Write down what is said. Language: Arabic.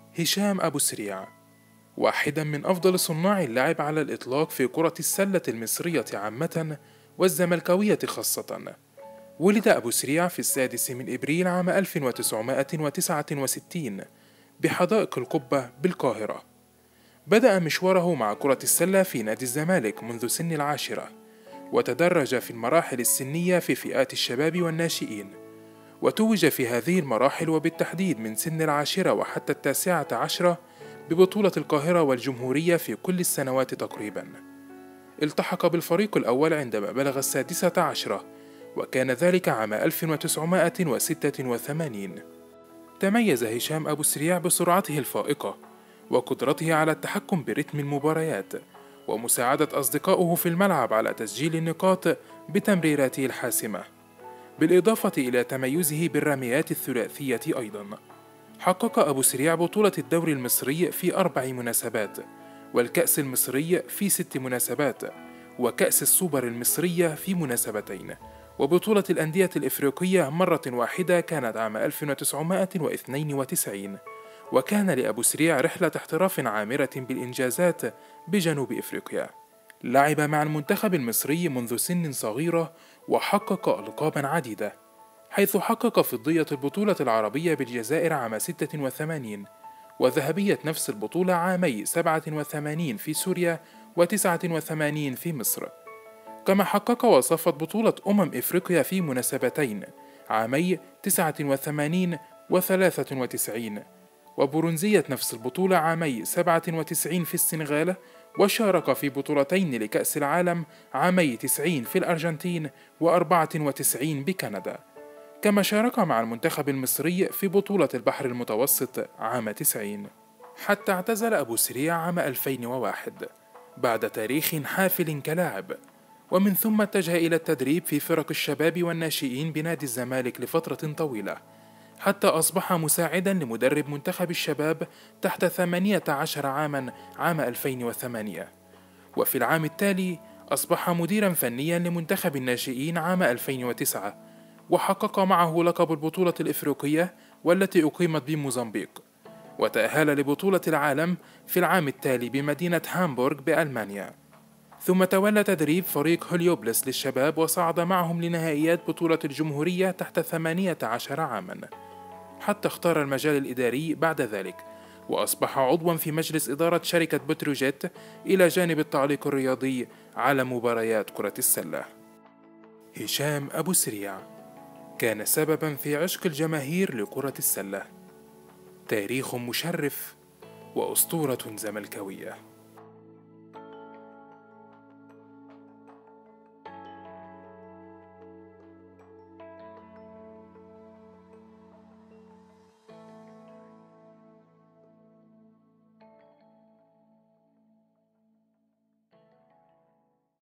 هشام أبو سريع، واحدا من أفضل صناع اللعب على الإطلاق في كرة السلة المصرية عامة والزملكاوية خاصة. ولد أبو سريع في 6 أبريل عام 1969 بحدائق القبة بالقاهرة. بدأ مشواره مع كرة السلة في نادي الزمالك منذ سن العاشرة، وتدرج في المراحل السنية في فئات الشباب والناشئين، وتوج في هذه المراحل وبالتحديد من سن العاشرة وحتى 19 ببطولة القاهرة والجمهورية في كل السنوات تقريبا. التحق بالفريق الأول عندما بلغ 16، وكان ذلك عام 1986. تميز هشام أبو سريع بسرعته الفائقة وقدرته على التحكم برتم المباريات، ومساعدة أصدقائه في الملعب على تسجيل النقاط بتمريراته الحاسمة، بالإضافة إلى تميزه بالرميات الثلاثية أيضا. حقق أبو سريع بطولة الدوري المصري في 4 مناسبات، والكأس المصري في 6 مناسبات، وكأس السوبر المصرية في مناسبتين، وبطولة الأندية الإفريقية مرة واحدة كانت عام 1992. وكان لأبو سريع رحلة احتراف عامرة بالإنجازات بجنوب إفريقيا. لعب مع المنتخب المصري منذ سن صغيرة وحقق ألقابا عديدة، حيث حقق فضية البطولة العربية بالجزائر عام 86، وذهبية نفس البطولة عامي 87 في سوريا و89 في مصر. كما حقق وصافت بطولة إفريقيا في مناسبتين عامي 89 و93، وبرونزية نفس البطولة عامي 97 في السنغال، وشارك في بطولتين لكأس العالم عامي 90 في الأرجنتين و94 بكندا. كما شارك مع المنتخب المصري في بطولة البحر المتوسط عام 90، حتى اعتزل أبو سريع عام 2001 بعد تاريخ حافل كلاعب، ومن ثم اتجه إلى التدريب في فرق الشباب والناشئين بنادي الزمالك لفترة طويلة، حتى أصبح مساعدا لمدرب منتخب الشباب تحت 18 عاما عام 2008. وفي العام التالي أصبح مديرا فنيا لمنتخب الناشئين عام 2009، وحقق معه لقب البطولة الإفريقية والتي أقيمت بموزمبيق، وتأهل لبطولة العالم في العام التالي بمدينة هامبورغ بألمانيا. ثم تولى تدريب فريق هوليوبلس للشباب وصعد معهم لنهائيات بطولة الجمهورية تحت 18 عاما، حتى اختار المجال الإداري بعد ذلك، وأصبح عضوا في مجلس إدارة شركة بتروجيت إلى جانب التعليق الرياضي على مباريات كرة السلة. هشام أبو سريع كان سببا في عشق الجماهير لكرة السلة، تاريخ مشرف وأسطورة زملكاوية.